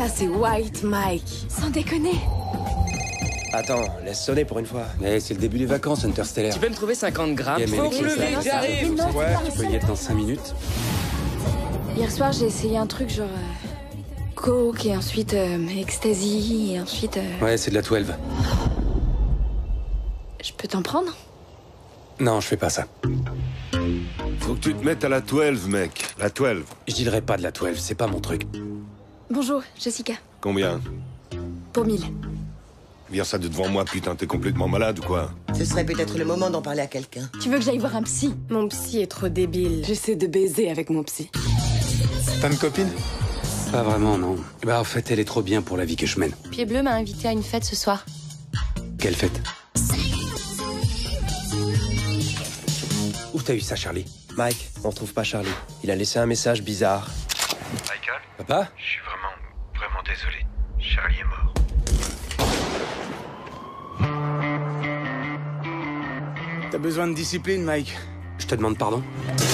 Ça, c'est White Mike. Sans déconner. Attends, laisse sonner pour une fois. Mais c'est le début des vacances, Interstellar. Tu peux me trouver 50 grammes? Faut que le vide, j'arrive. Ouais, tu peux y être dans 5 minutes. Hier soir, j'ai essayé un truc genre... coke, et ensuite ecstasy, et ensuite... Ouais, c'est de la 12. Je peux t'en prendre? Non, je fais pas ça. Faut que tu te mettes à la 12, mec. La 12. Je dirais pas de la 12, c'est pas mon truc. Bonjour, Jessica. Combien? Pour 1000. Viens ça de devant moi, putain, t'es complètement malade ou quoi? Ce serait peut-être le moment d'en parler à quelqu'un. Tu veux que j'aille voir un psy? Mon psy est trop débile. J'essaie de baiser avec mon psy. T'as une copine? Pas vraiment, non. Bah, en fait, elle est trop bien pour la vie que je mène. Pied Bleu m'a invité à une fête ce soir. Quelle fête? Où t'as eu ça, Charlie? Mike, on retrouve pas Charlie. Il a laissé un message bizarre. Michael, Papa? je suis vraiment désolé. Charlie est mort. T'as besoin de discipline, Mike. Je te demande pardon?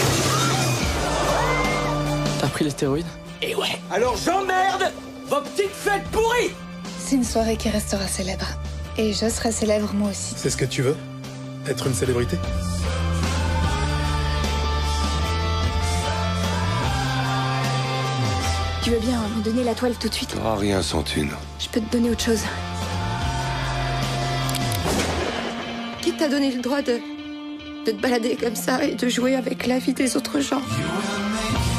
T'as pris les stéroïdes? Et ouais. Alors j'emmerde vos petites fêtes pourries. C'est une soirée qui restera célèbre. Et je serai célèbre moi aussi. C'est ce que tu veux? Être une célébrité? Tu veux bien me donner la toile tout de suite? T'auras rien sans thune. Je peux te donner autre chose. Qui t'a donné le droit de te balader comme ça et de jouer avec la vie des autres gens?